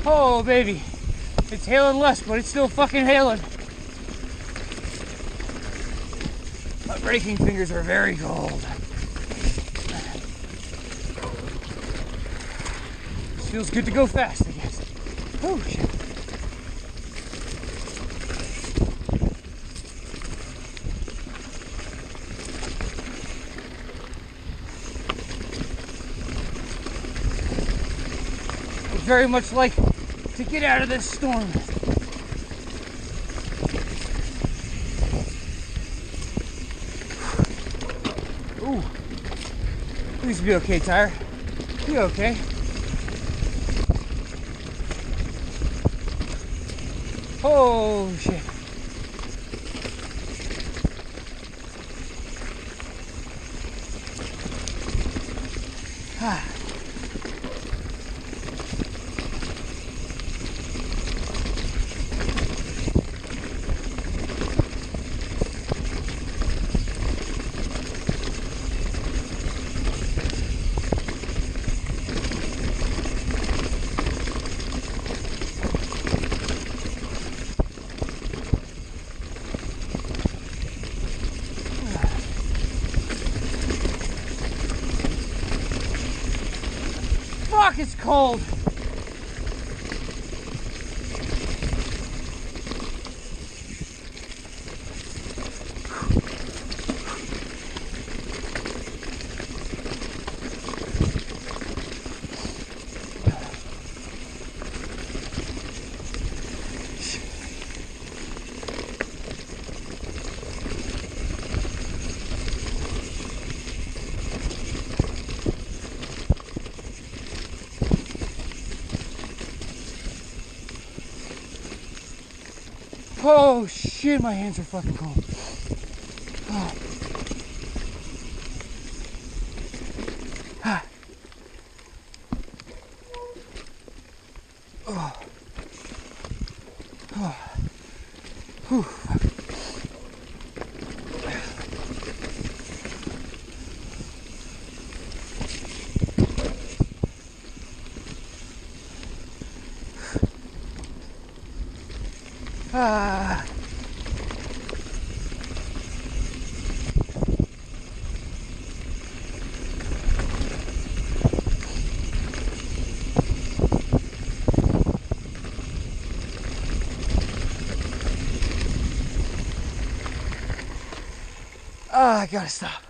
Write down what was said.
Oh, baby. It's hailing less, but it's still fucking hailing. My braking fingers are very cold. Feels good to go fast, I guess. Oh, shit. I'd very much like to get out of this storm. Ooh. Please be okay, tire. Be okay. Oh, shit. Ah. Fuck, it's cold. Oh shit, my hands are fucking cold. Oh. Ah. Oh. Oh. Whew. Ah. Ah, I gotta stop.